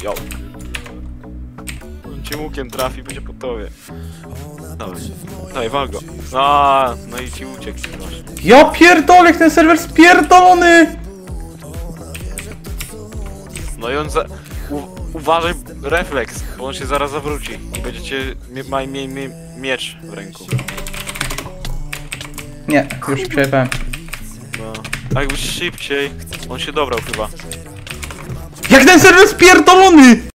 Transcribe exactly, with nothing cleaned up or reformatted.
Jo. On cię łukiem trafi, będzie po tobie. Dawaj, dawaj, wal go. A, no i ci uciekł. Ja pierdolę, jak ten serwer spierdolony! No i on za... U... Uważaj, refleks, bo on się zaraz zawróci i będziecie mieli mie mie miecz w ręku. Nie, już przejechałem. No, a jakbyś szybciej, on się dobrał chyba. Jak ten serwer spierdolony!